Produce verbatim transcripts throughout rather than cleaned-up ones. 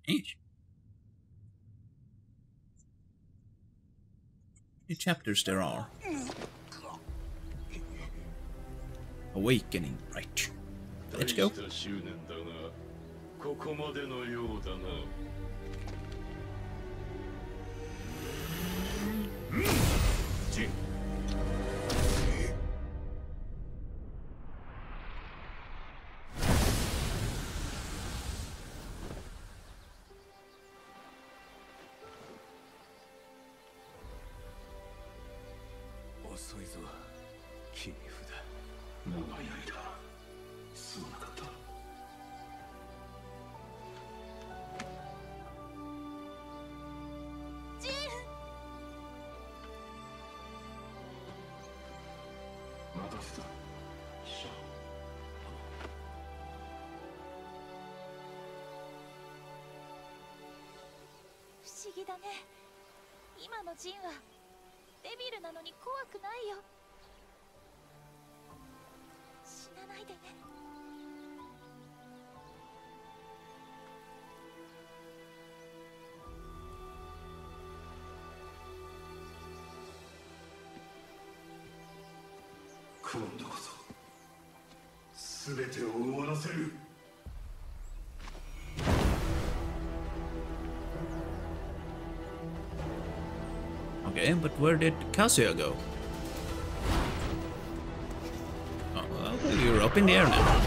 Each. How many chapters there are? Awakening, right. Let's go. Jin. 遅いぞ、切り札。長い間すまなかった。 ジン。 待たせた。シャ。 不思議だね。今のジンはデビルなのに怖くないよ。死なないでね。 今度こそ全てを終わらせる。 Okay, but where did Kazuya go? Oh, well, you're up in the air now.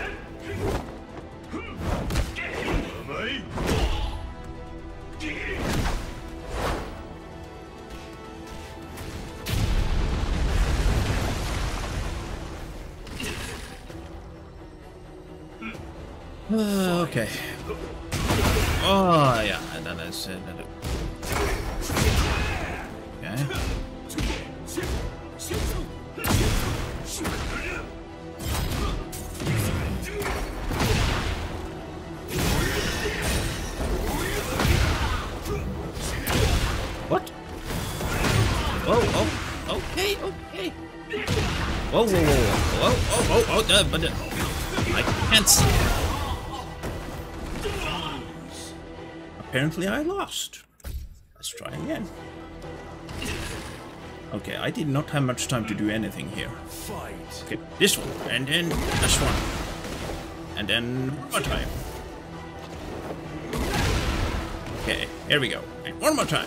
Uh, okay. Oh, yeah, and then I said that. Okay. What? Whoa, oh, okay, okay. Whoa, whoa, whoa, whoa, whoa, whoa, oh, uh, but uh, I can't see. Apparently I lost. Let's try again. Okay, I did not have much time to do anything here. Okay, this one, and then this one. And then one more time. Okay, here we go. And one more time.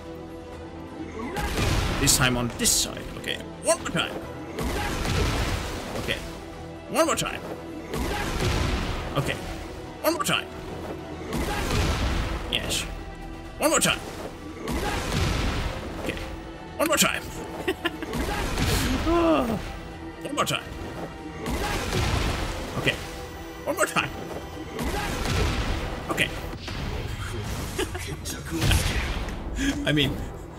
This time on this side. Okay, one more time. Okay, one more time. Okay, one more time. Yes. One more time. Okay. One more time. Oh. One more time. Okay. One more time. Okay. I mean.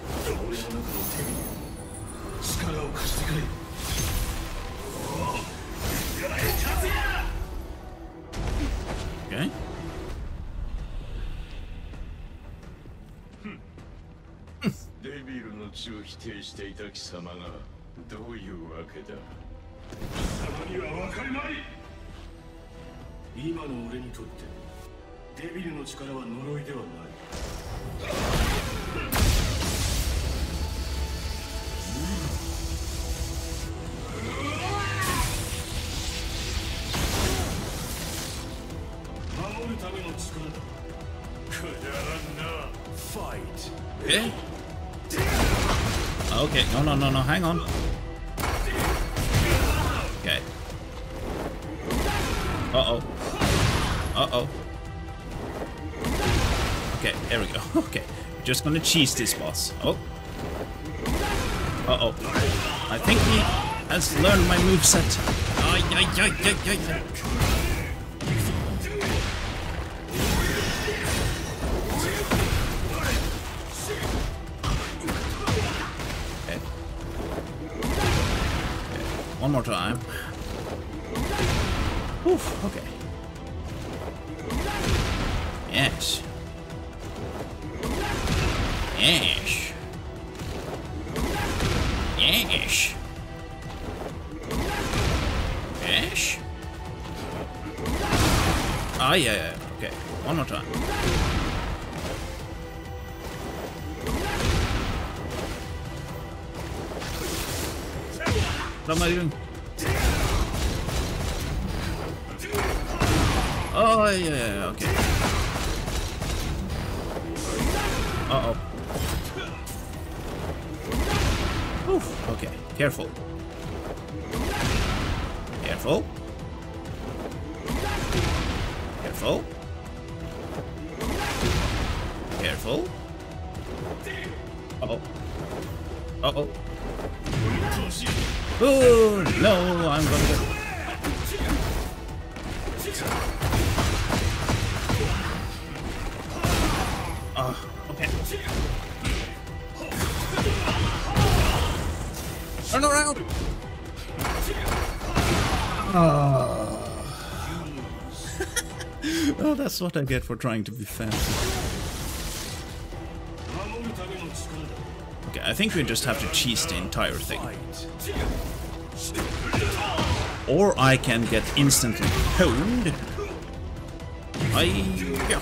Okay. Okay. Okay, no, no, no, no, hang on. Okay. Uh-oh. Uh-oh. Okay, there we go. Okay, we're just gonna cheese this boss. Oh. Uh-oh. I think he has learned my moveset. Ay, ay, ay, ay, ay, ay. One more time. Oof, okay. Yes. Yes. Yes. Yes. Ah, yeah, yeah, okay. One more time. What am I doing? Oh, yeah, yeah, yeah, okay. Uh-oh. Oof, okay, careful. Careful. Careful. Careful. Uh-oh. Uh-oh. Oh, no, I'm gonna go. Uh, okay. Turn around! Oh. Oh, that's what I get for trying to be fast. Okay, I think we just have to cheese the entire thing. Or I can get instantly pwned. I... yeah.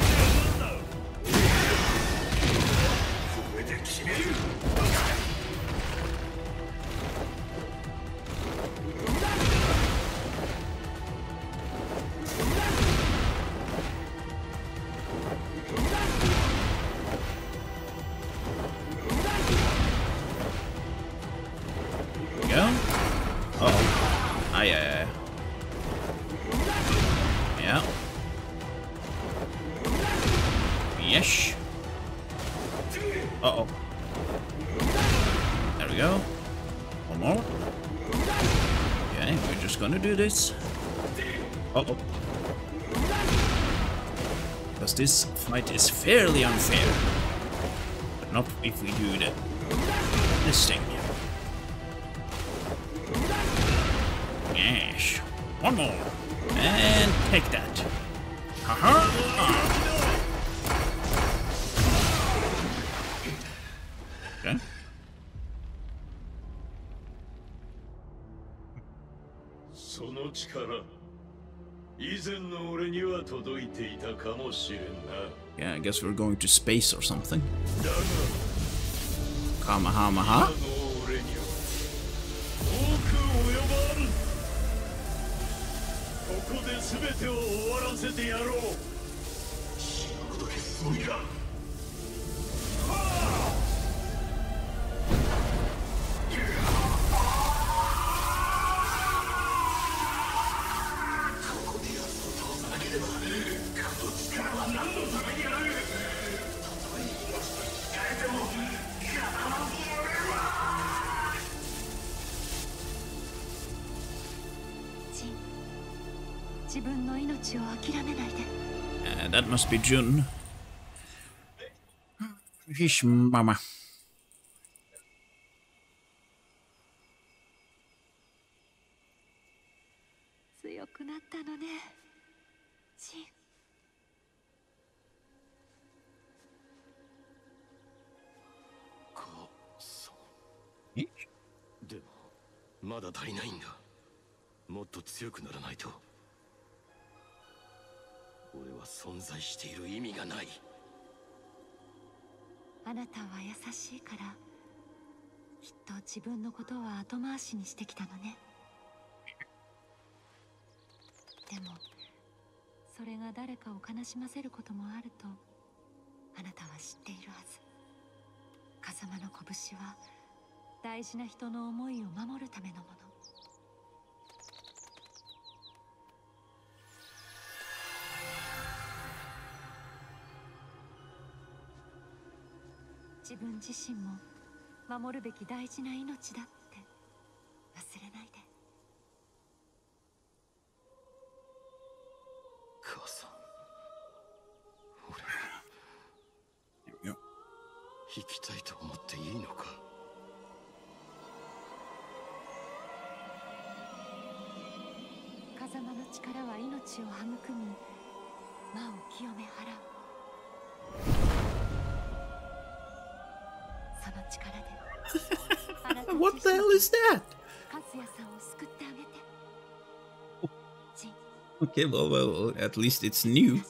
Uh-oh. There we go. One more. Okay, we're just gonna do this. Uh-oh. Because this fight is fairly unfair. But not if we do the this thing. Yes. One more. And take that. Haha. Okay. その力、以前の俺には届いていたかもしれんな。 Yeah, I guess we're going to space or something. だが、 Kamehameha. 今の俺には遠く及ばん。ここで全てを終わらせてやろう。死ぬことですごいか。 Uh, that must be Jun. Hish, mama. 強くなったのね、ジン。 母さん。でもまだ足りないんだ。もっと強くならないと。 俺は存在している意味がない。 あなたは優しいからきっと自分のことは後回しにしてきたのね。でもそれが誰かを悲しませることもあるとあなたは知っているはず。風間の拳は大事な人の思いを守るためのもの。 自分自身も守るべき大事な命だって忘れないで。 母さん、俺は生きたいと思っていいのか。 風間の力は命を育み、魔を清め払う。 What the hell is that? Okay, well, well, at least it's new.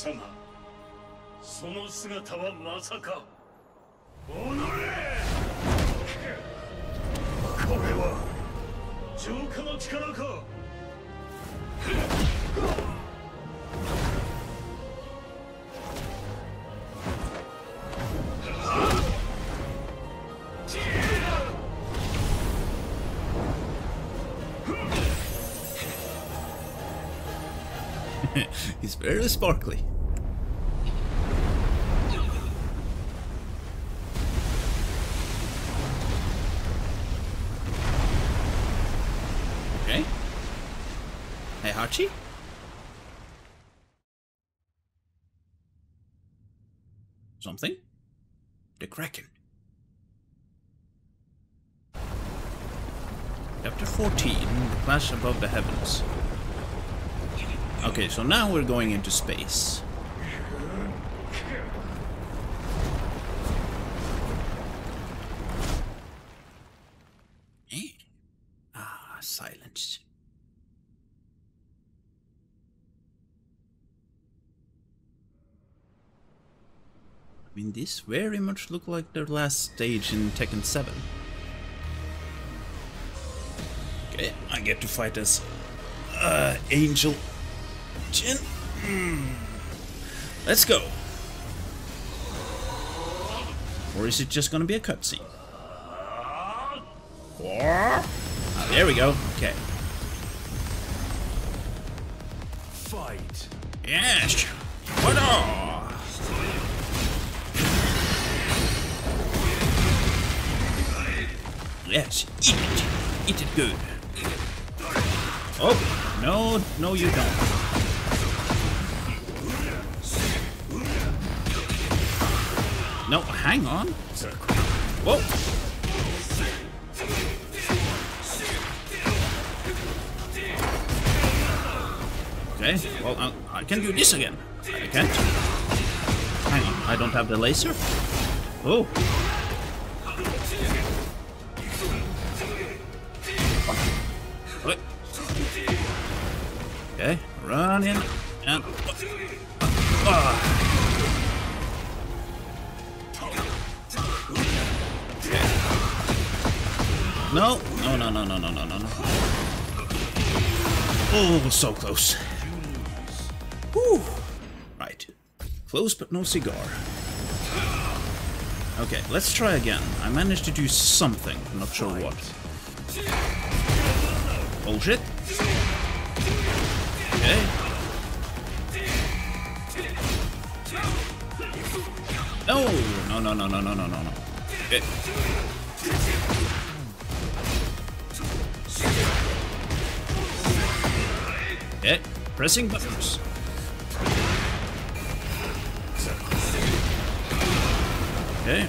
様、その姿はまさか。おのれ。これは浄化の力か。 He's very sparkly. Okay. Hey, Hachi? Something? The Kraken. Chapter fourteen, The Clash Above the Heavens. Okay, so now we're going into space. Eh? Ah, silence. I mean, this very much look like their last stage in Tekken seven. Okay, I get to fight as uh, Angel Jin. Mm. Let's go. Or is it just gonna be a cutscene? Ah, there we go. Okay. Fight. Yes. What on? Yes. Eat it. Eat it good. Oh no, no, you don't. No, hang on. Whoa. Okay, well, I, I can do this again. I can't. Hang on, I don't have the laser. Oh. What? Okay, run in and... Uh, No, no, no, no, no, no, no, no, no. Oh, so close. Whew. Right. Close but no cigar. Okay, let's try again. I managed to do something. I'm not sure what. Bullshit. Okay. No! No, no, no, no, no, no, no, no. Okay. Okay, pressing buttons. Okay.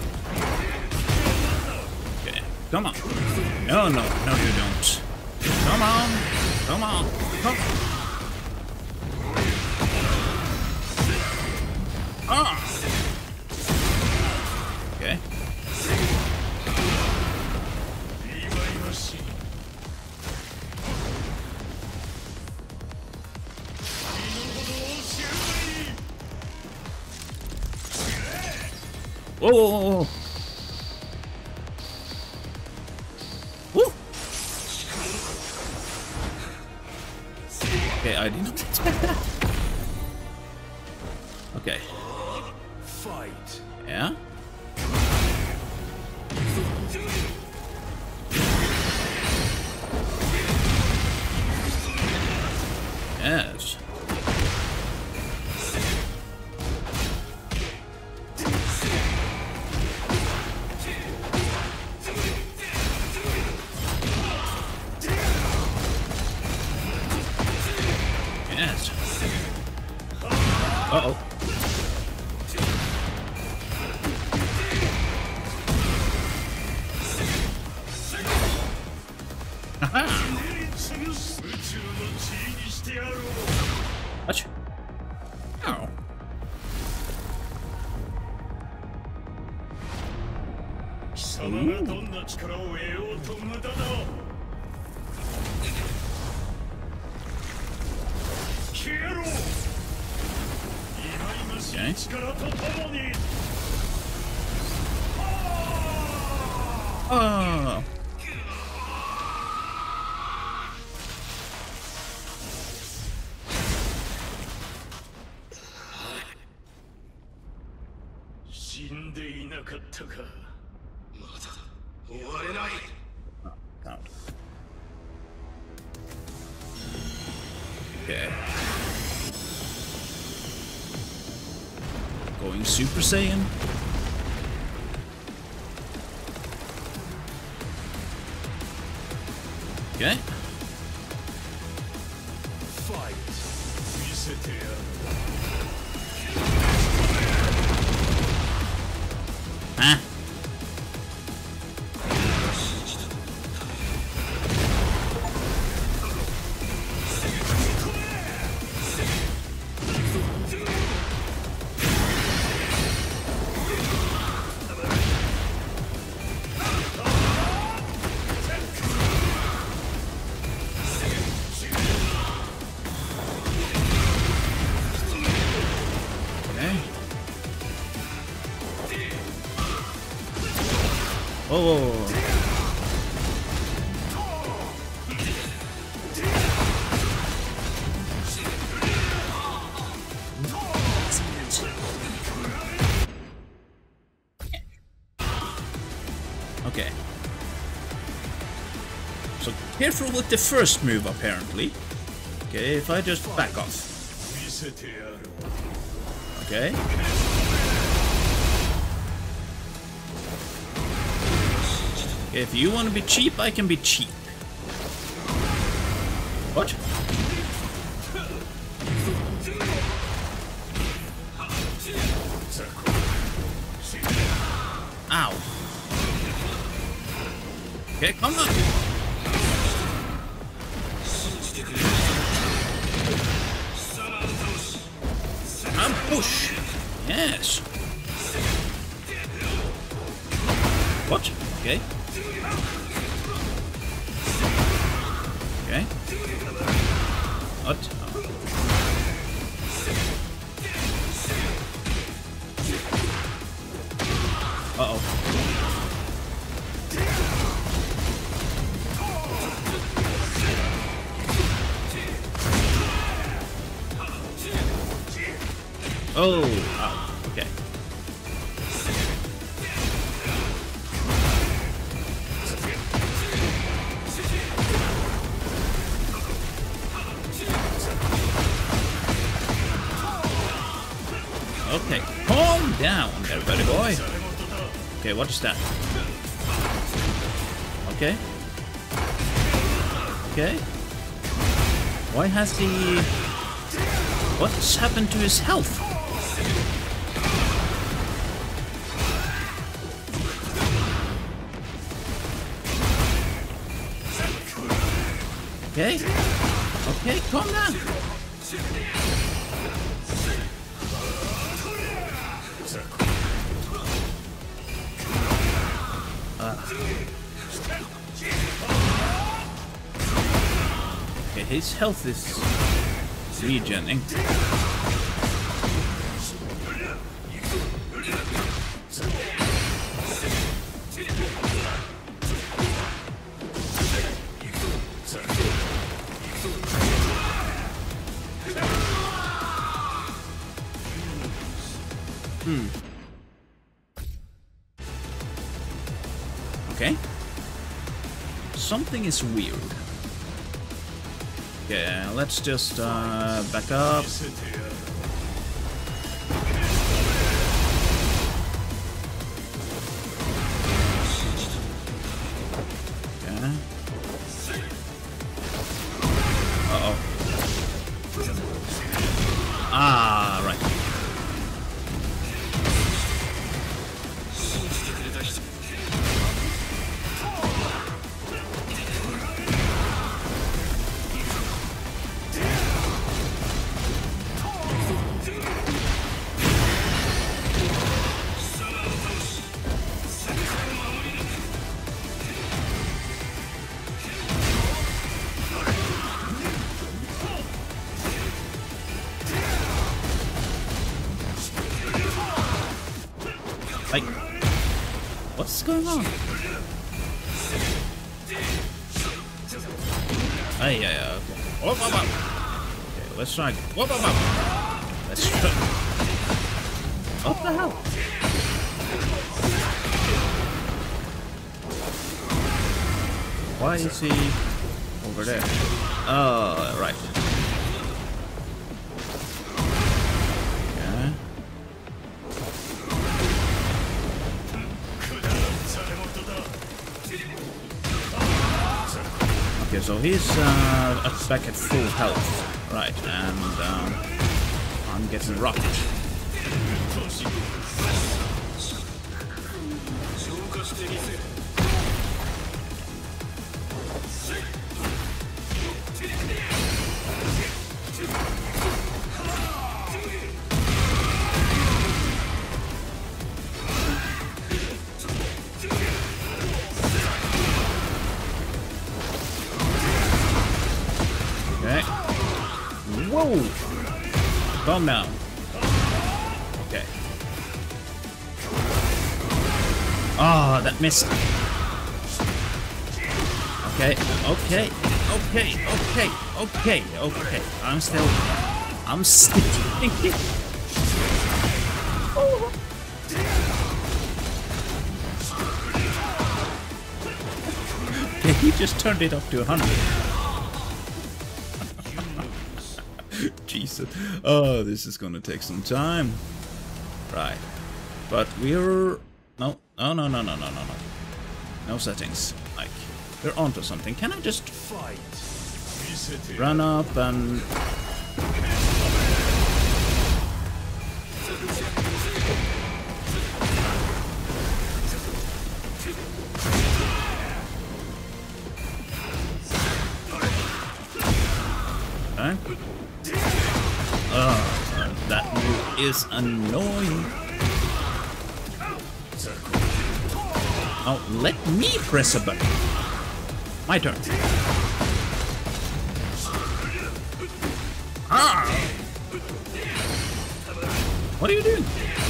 Okay, come on. No, no, no, you don't. Come on, come on, come on. Ah. Okay. Whoa, whoa, whoa, whoa. Woo. Okay, I didn't expect that. Okay. Fight. Yeah? Yes. Yes. Uh-oh. What? Oh. Okay. Oh. Count. Okay. Going Super Saiyan. Okay. Huh? Whoa, whoa, whoa. Okay. So careful with the first move, apparently. Okay, if I just back off. Okay. If you want to be cheap, I can be cheap. What? Ow. Okay, come on. And push. Yes. What? Okay. Okay. What? Oh. Uh-oh. Oh, oh, okay. Okay, calm down there, buddy boy. Okay, what is that? Okay. Okay. Why has he... What's happened to his health? Okay. Okay, calm down. Uh. Okay, his health is regening. Hmm. Okay. Something is weird. Okay, let's just uh, back up. Okay. Uh-oh. Ah, right. What's going on? Hey, yeah, yeah, okay. Whoop, whoop, whoop. Okay, let's try. Whoop, whoop, whoop. Let's try. What the hell? Why is he over there? Oh, right. Okay. Okay, so he's uh, up back at full health. Right, and um, I'm getting rocked. Okay. Whoa! Calm down. Okay. Ah, oh, that missed. Okay, okay, okay, okay, okay, okay. I'm still... I'm still... Oh. Okay, he just turned it up to one hundred. Jesus. Oh, this is gonna take some time. Right. But we're... No, no, no, no, no, no, no, no. No settings. Like, we're onto something. Can I just fight? Run up and... Okay. Oh, that move is annoying. Oh, let me press a button. My turn. Ah! What are you doing?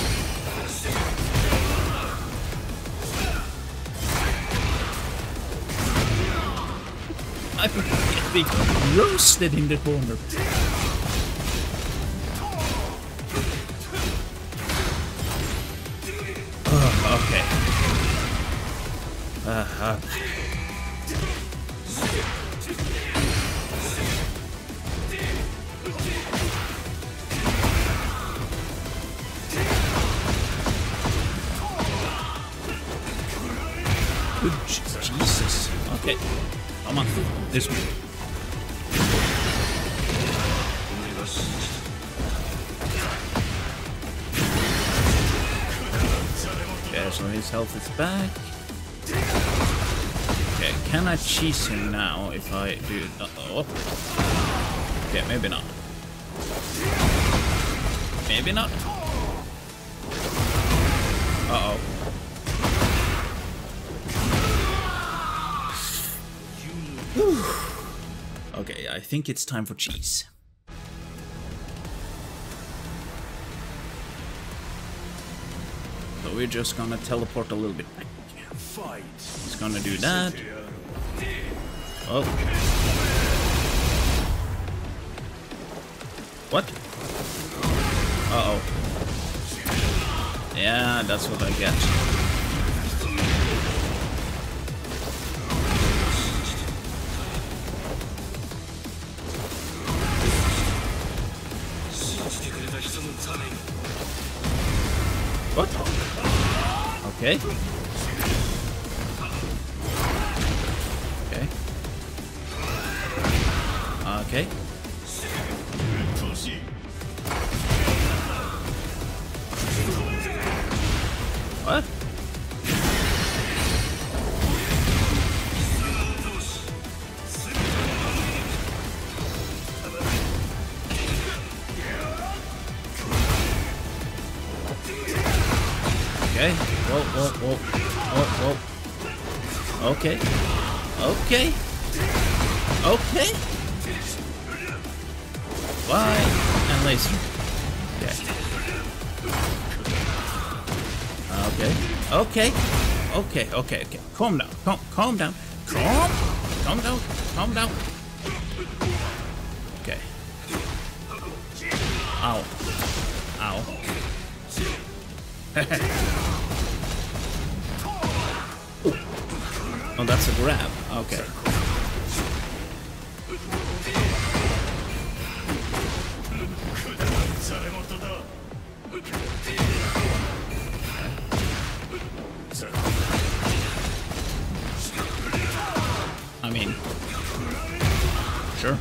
I'm getting roasted in the corner. Oh, okay. Uh-huh. Good Jesus. Okay. Come on. This way. Okay, so his health is back. Okay, can I cheese him now if I do... Uh-oh. Okay, maybe not. Maybe not. Uh-oh. Okay, I think it's time for cheese. So we're just gonna teleport a little bit back. He's gonna do that. Oh. What? Uh-oh. Yeah, that's what I get. What? Okay. Okay. Okay. What? Okay. Whoa, whoa, whoa. Whoa, whoa. Okay. Okay. Okay. Why? And laser. Okay. Okay. Okay. okay, okay, okay. Calm down, calm, calm down. Calm, calm down, calm down. Okay. Ow. Ow. Oh, that's a grab. Okay. I mean, sure.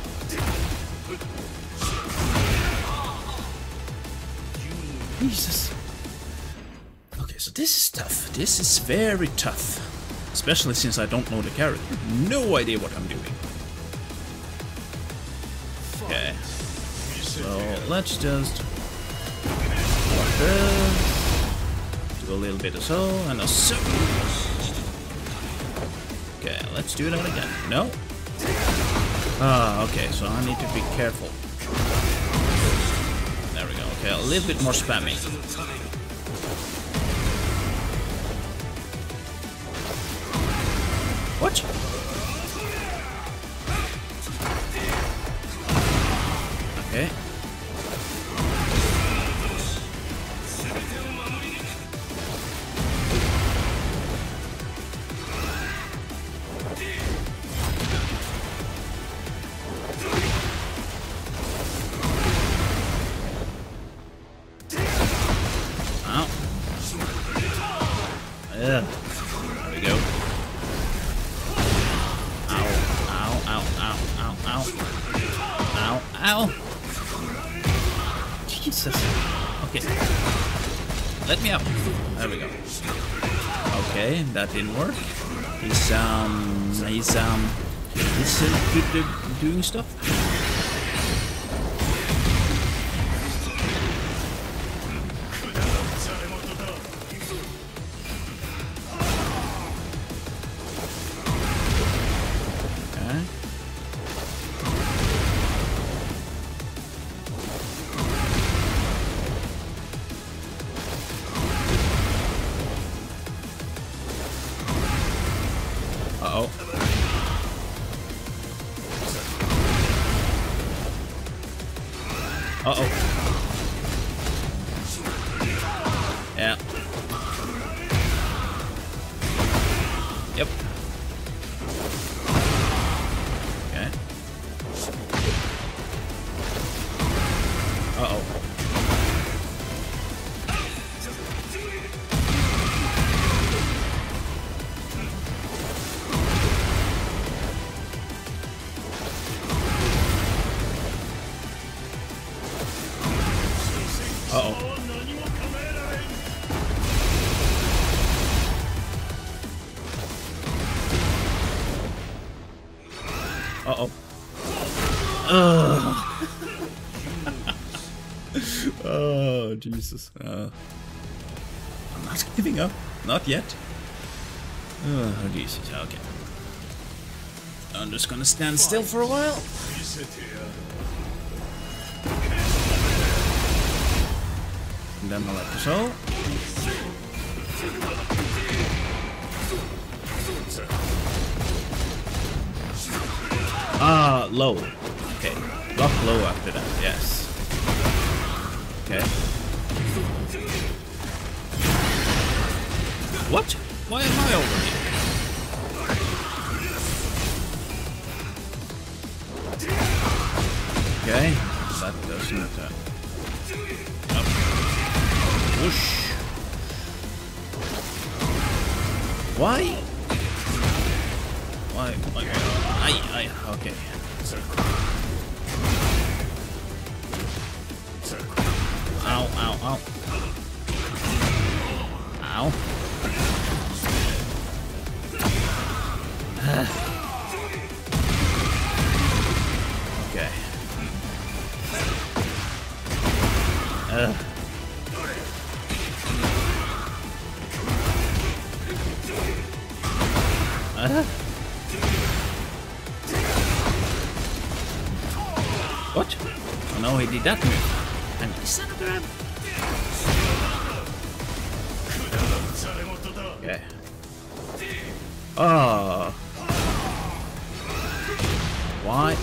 Jesus. Okay, so this is tough. This is very tough. Especially since I don't know the character. No idea what I'm doing. Okay. So let's just like this. Do a little bit of so and a so. Okay, let's do that again. No? Ah, okay, so I need to be careful. There we go. Okay, a little bit more spammy. What? Okay. Ow. Yeah. There we go. Ow, ow, ow, ow, ow, ow. Ow, ow. Jesus. Okay. Let me out. There we go. Okay, that didn't work. He's, um, he's, um, he's uh, good, uh, doing stuff. Uh-oh. Uh-oh. Yeah. Yep. Okay. Uh-oh. Uh-oh. Uh-oh. Ugh. Oh, Jesus. Uh, I'm not giving up. Not yet. Oh, Jesus. Okay. I'm just gonna stand still for a while. And then I'll let this go. Ah, low. Okay. Block low after that, yes. Okay. What? Why am I over here? Okay. That doesn't... Uh, up. Whoosh. Why? Why? Why? I, I, okay. Ow, ow, ow. Ow. Okay. Uh. Uh. What? Oh no, he did that move. And he son of a gun. Okay. Ah. Why?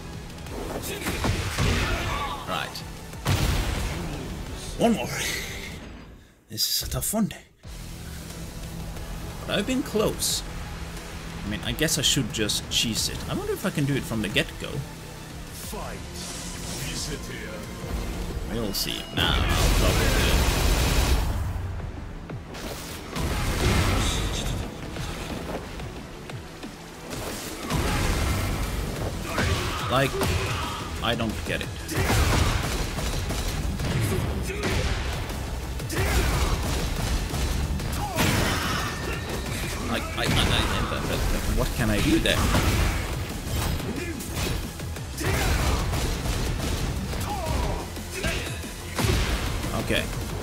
Right. One more. This is a tough one. But I've been close. I mean, I guess I should just cheese it. I wonder if I can do it from the get-go. Fight. We'll see. Nah, I'll probably do it. Like, I don't get it. Like, I, I, I, I, I what can I do there? Okay.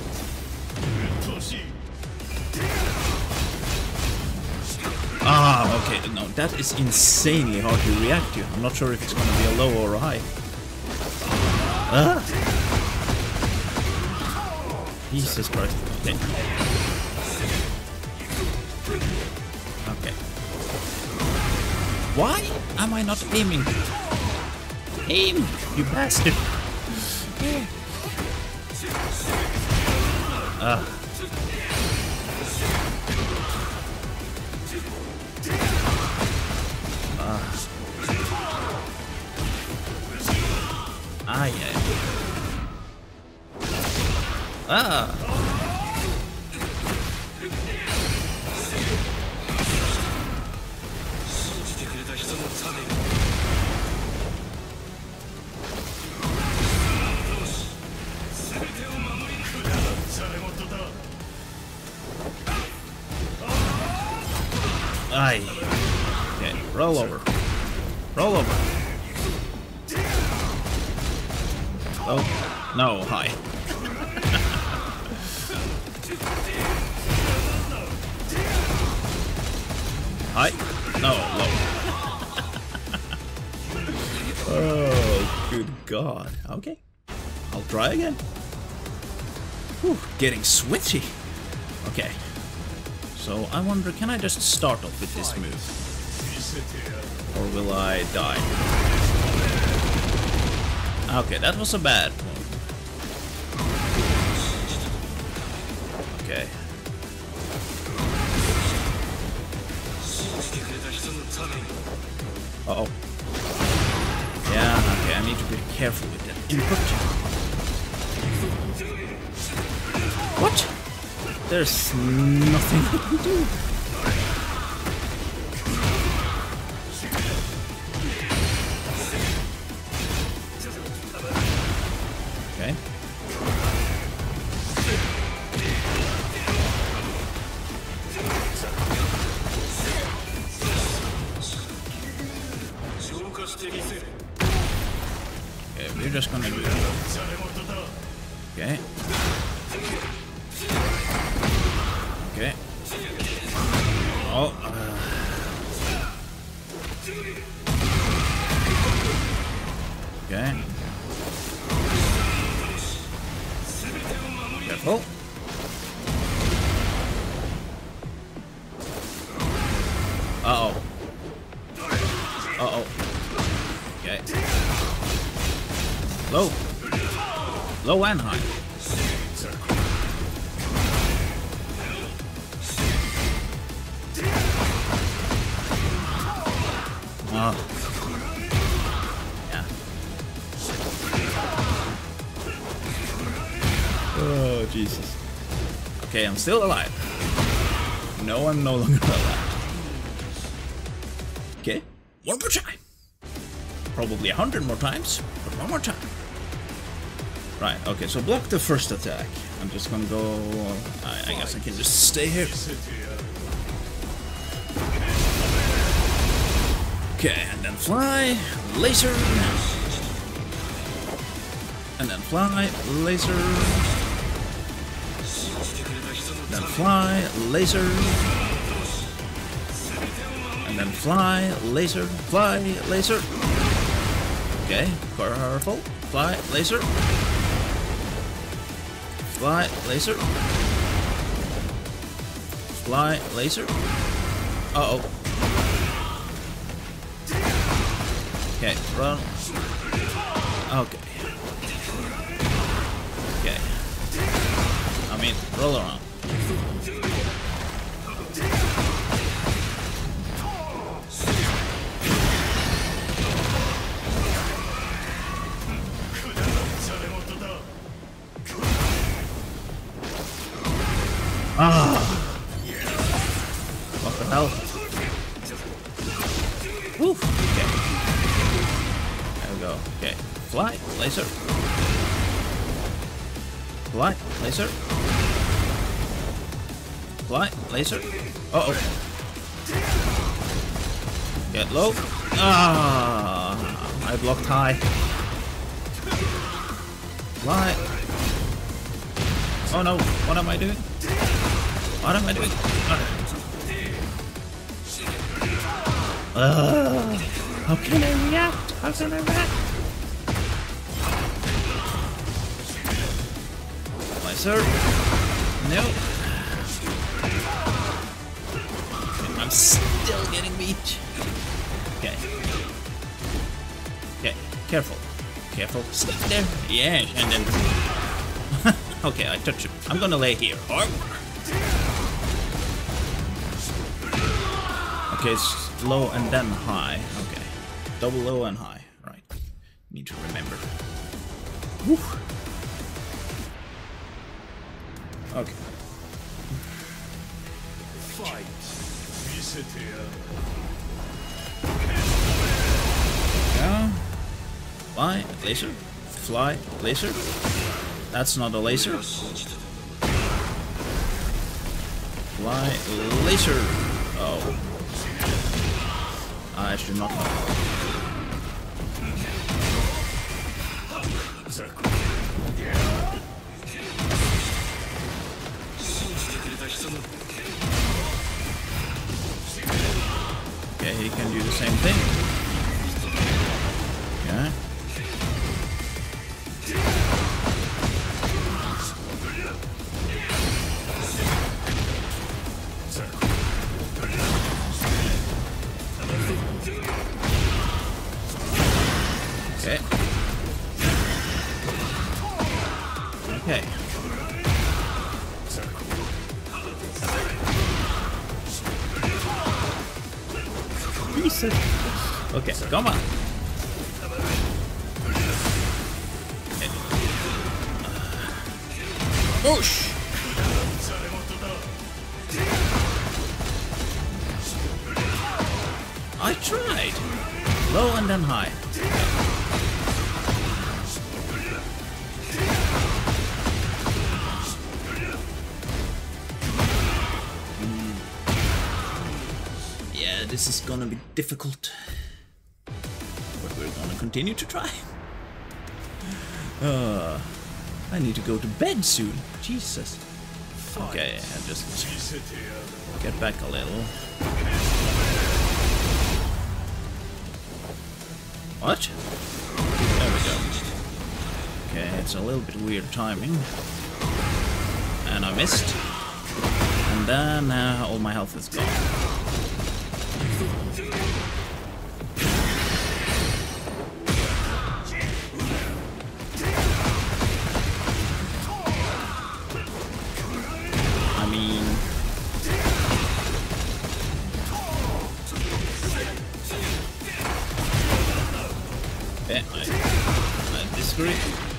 Ah, okay. No, that is insanely hard to react to. I'm not sure if it's going to be a low or a high. Ah! Jesus Christ. Okay. Okay. Why am I not aiming? Aim, you bastard! Ah. Ah, yeah. Ah. Aye. Okay, roll over. Roll over. Oh, no, hi. Hi. No, low. Oh, good God. Okay. I'll try again. Whew, getting switchy. Okay. So I wonder, can I just start off with this move? Or will I die? Okay, that was a bad one. Okay. Uh-oh. Yeah, okay, I need to be careful with that input. What? There's nothing I can do. Okay. Okay, we're just gonna do that. Okay. Okay. Oh. Uh. Okay. Careful. Uh-oh. Uh-oh. Okay. Low. Low and high. Oh. Yeah. Oh, Jesus. Okay, I'm still alive. No, I'm no longer alive. Okay, one more time. Probably a hundred more times, but one more time. Right, okay, so block the first attack. I'm just gonna go... I, I guess I can just stay here. Okay, and then fly, laser, and then fly, laser, then fly, laser, and then fly, laser, fly, laser. Okay, careful, fly, laser, fly, laser, fly, laser. Uh-oh. Okay, run. Okay. Okay. I mean, roll around. Ah! What the hell? Woo! Okay. There we go. Okay. Fly, laser. Fly, laser. Fly, laser. Uh oh. Get low. Ah! I blocked high. Fly. Oh no, what am I doing? What am I doing? Uh, how can I react? How can I react? My sir? No. I'm still getting beat. Okay. Okay, careful. Careful. Stay there. Yeah, and then... Okay, I touch him. I'm gonna lay here. Okay, it's low and then high. Okay. Double low and high. Right. Need to remember. Woo. Okay. Fight. Yeah. Fly, laser. Fly, laser. That's not a laser. Fly, laser. Oh. I should not have. Okay, he can do the same thing. Yeah. Okay. Okay. Reset. Okay, come on. Okay. Push. I tried. Low and then high. Yeah, this is gonna be difficult, but we're gonna continue to try. Uh, I need to go to bed soon. Jesus. Okay, I just get back a little. What? There we go. Okay, it's a little bit weird timing. And I missed. And then uh, all my health is gone. I mean... Yeah, I, I disagree.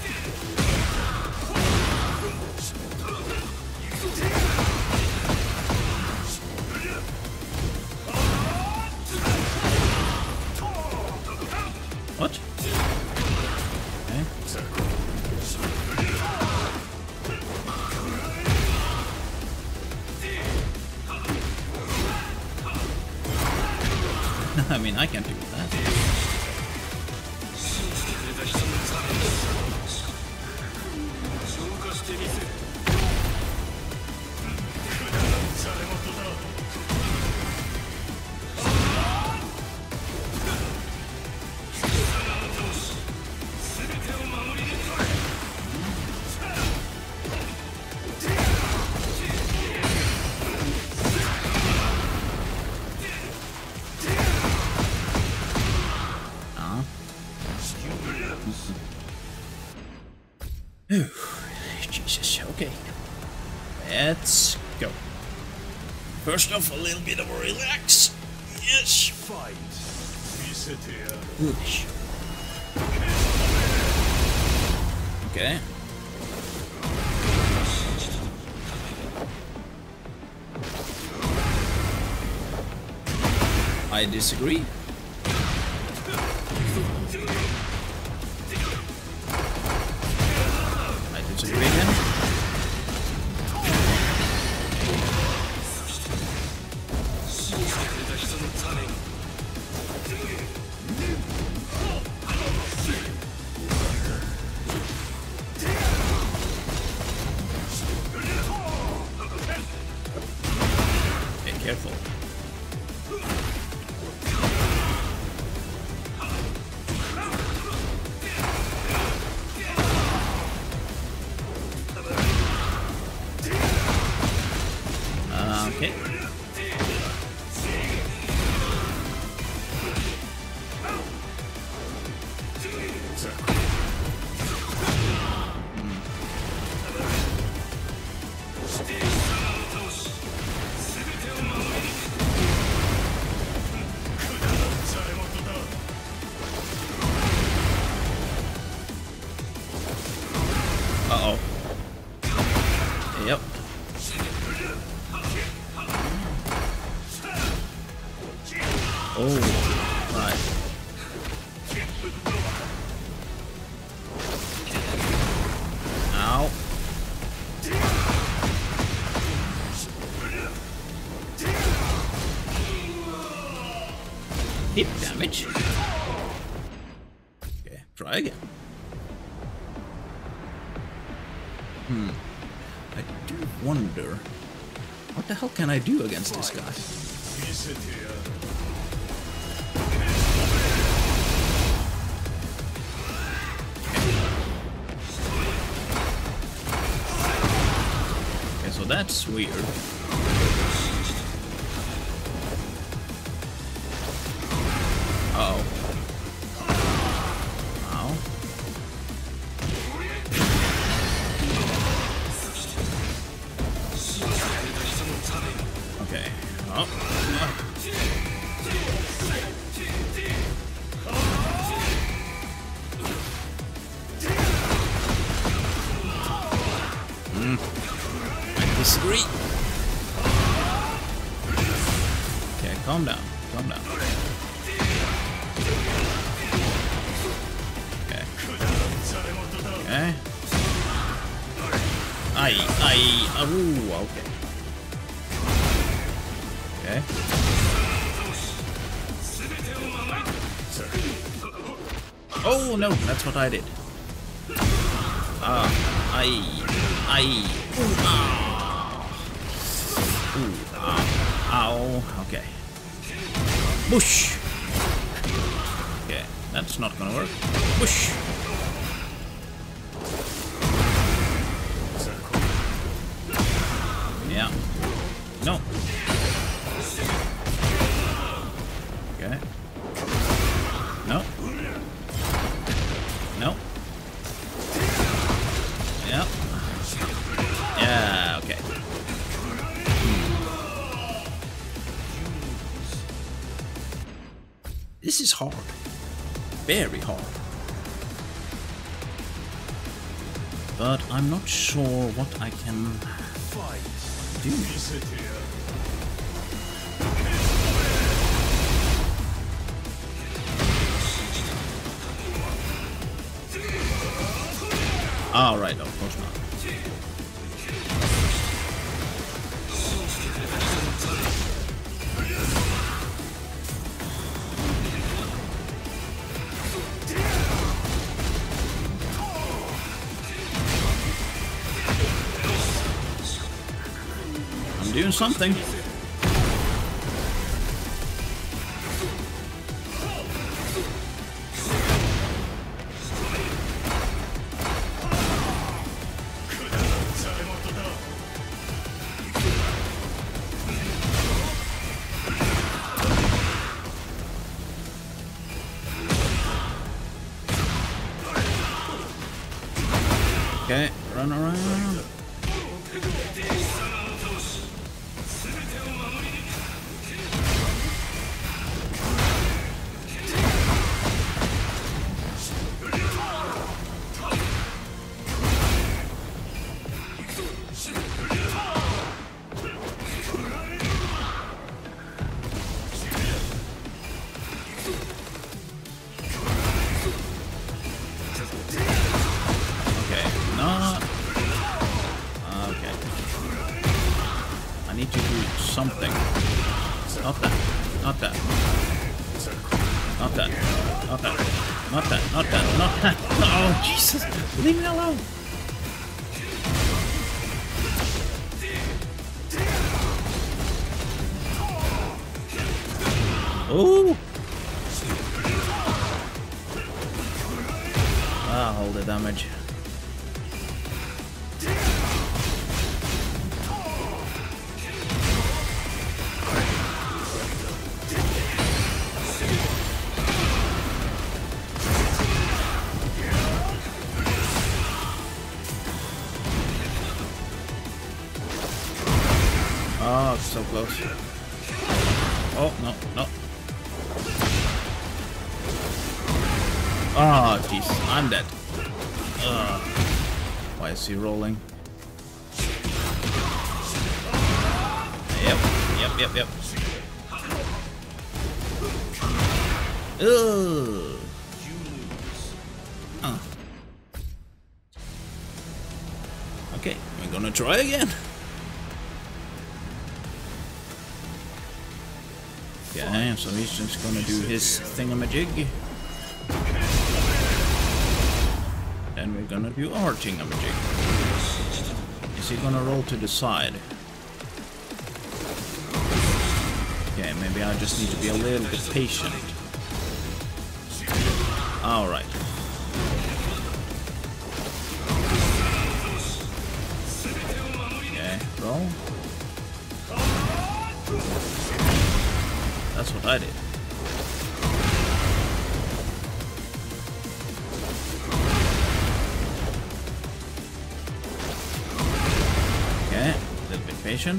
What? Okay. I mean, I can't do that. Jesus, okay. Let's go. First off, a little bit of a relax. Yes. Fight. Oosh. Okay. I disagree. I disagree again. Be careful. Uh, okay. Uh-oh. Yep. Oh, right. Ow. Hit damage. Okay, try again. Hmm. I do wonder, what the hell can I do against this guy? Okay, so that's weird. Uh-oh. Ow. Okay. Oh. Oh. Mm. I disagree. Okay, calm down. Calm down. Okay. Okay. Aye, aye. Ooh, okay. Okay. Oh no, that's what I did. Ah, aye, aye. Ooh, ah. Ooh, ah. Ow. Okay. Bush. Okay, that's not gonna work. Bush. Yeah. No. Okay. No. No. Yeah. Yeah, okay. This is hard. Very hard. But I'm not sure what I can do. All right, of course not. I'm doing something. Okay, run around. Something. Not that. Not that. Not that. Not that. Not that. Not that. Not that. Oh, Jesus. Leave me alone. Oh. Ah, hold the damage. Oh, so close. Oh, no, no. Oh, jeez, I'm dead. Ugh. Why is he rolling? Yep, yep, yep, yep. Ugh. Uh. Okay, we're gonna try again. Okay, so he's just gonna do his thingamajig. Then we're gonna do our thingamajig. Is he gonna roll to the side? Okay, maybe I just need to be a little bit patient. Alright. Okay, roll. That's what I did. Okay, a little bit patient.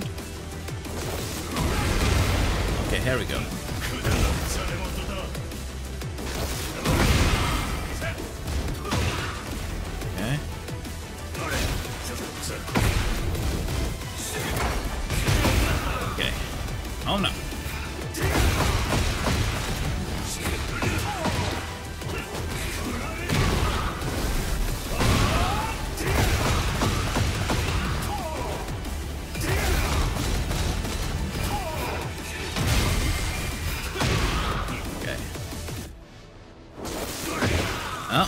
Okay, here we go. Okay. Okay. Oh no. Oh.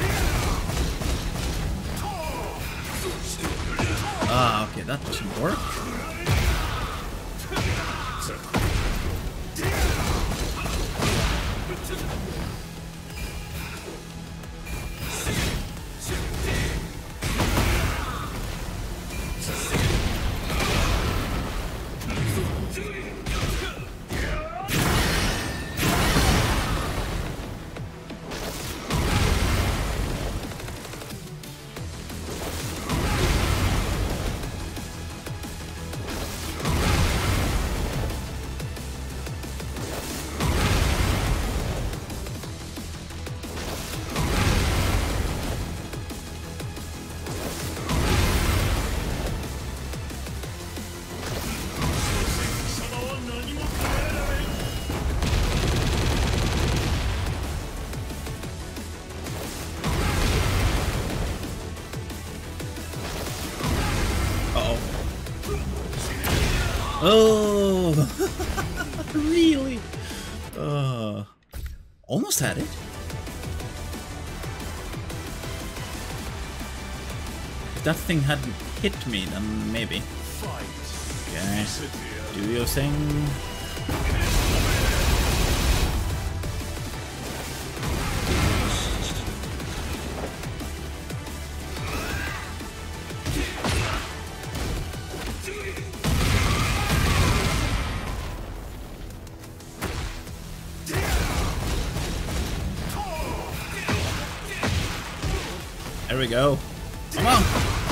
Ah, okay, that doesn't work. Oh, really? Uh, almost had it. If that thing hadn't hit me, then maybe. Okay, do your thing. There we go. Come on.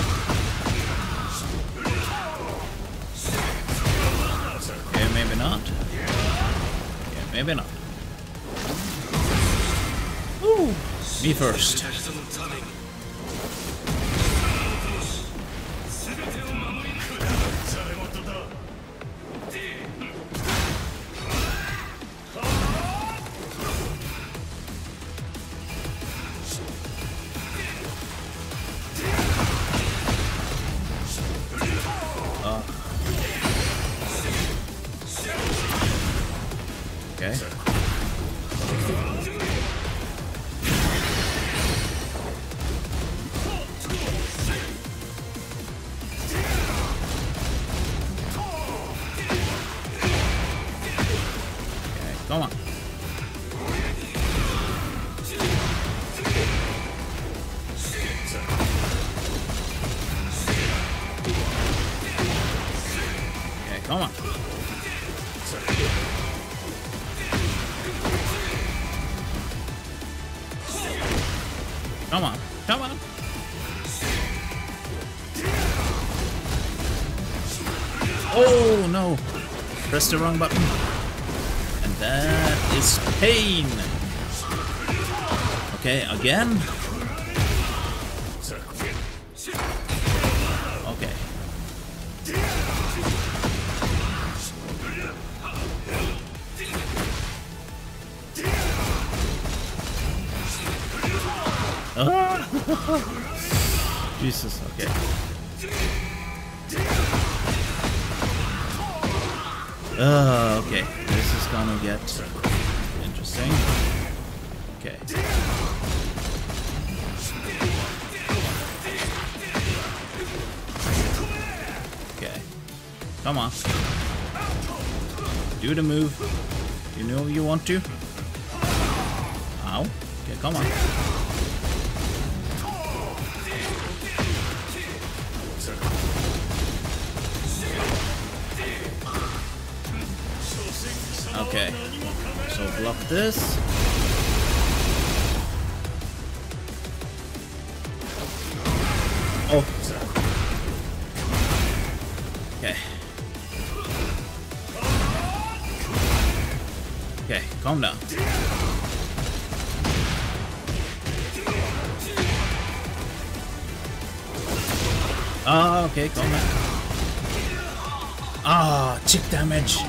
Okay, maybe not. Yeah, maybe not. Woo! Me first. Okay. Okay, come on. Okay, come on. Come on, come on. Oh no! Press the wrong button. And that is pain. Okay, again. Okay. Jesus, okay. Uh, okay, this is gonna get interesting. Okay. Okay. Come on. Do the move. You know you want to. Ow. Okay, come on. Okay, so block this. Oh. Okay. Okay, calm down. Ah, okay, calm down. Ah, chick damage.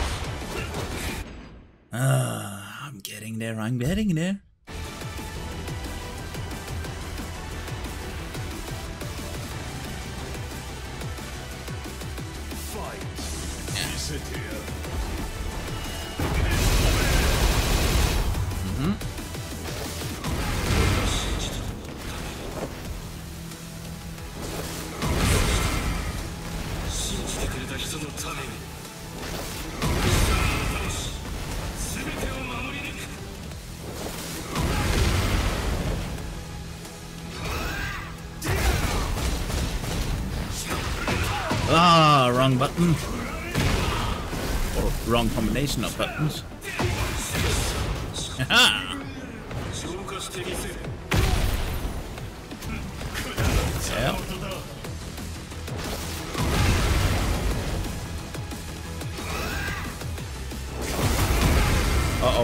Ah, I'm getting there, I'm getting there. Mm-hmm. Ah, wrong button. Or wrong combination of buttons. Aha! Yeah. Uh-oh.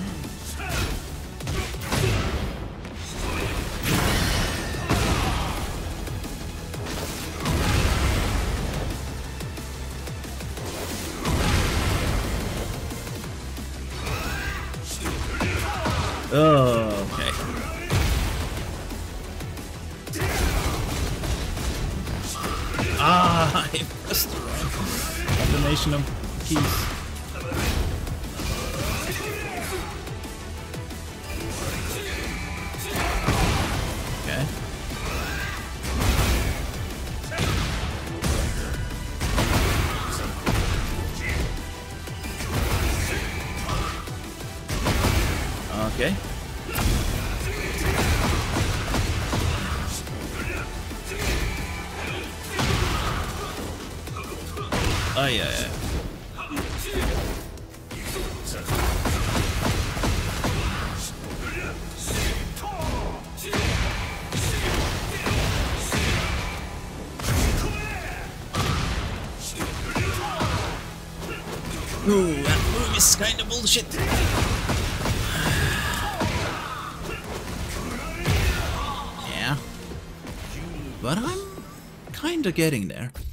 Oh, okay. Ah, I pressed the wrong combination of keys. Okay. Okay. Oh yeah, yeah. Ooh, that move is kind of bullshit. Yeah. But I'm kinda getting there.